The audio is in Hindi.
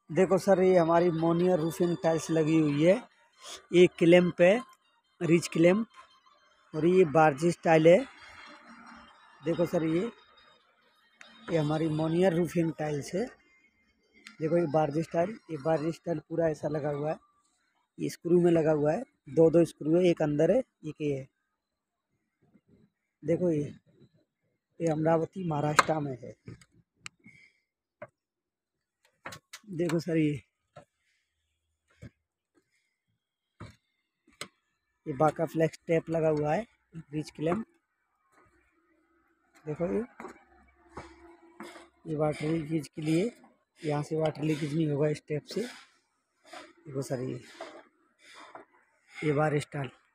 देखो सर, ये हमारी मोनियर रूफिंग टाइल्स लगी हुई है। ये क्लैंप है, रिच क्लैंप, और ये बार्जिस टाइल है। देखो सर, ये हमारी मोनियर रूफिंग टाइल्स है। देखो ये बार्जिस टाइल पूरा ऐसा लगा हुआ है। ये स्क्रू में लगा हुआ है, दो स्क्रू है, एक अंदर है, एक ये है। देखो ये अमरावती महाराष्ट्र में है। देखो सर, ये बाका फ्लेक्स टेप लगा हुआ है, रिच क्लैंप। देखो ये वाटर लीकेज के लिए, यहाँ से वाटर लीकेज नहीं होगा इस टेप से। देखो सर, ये बार स्टाइल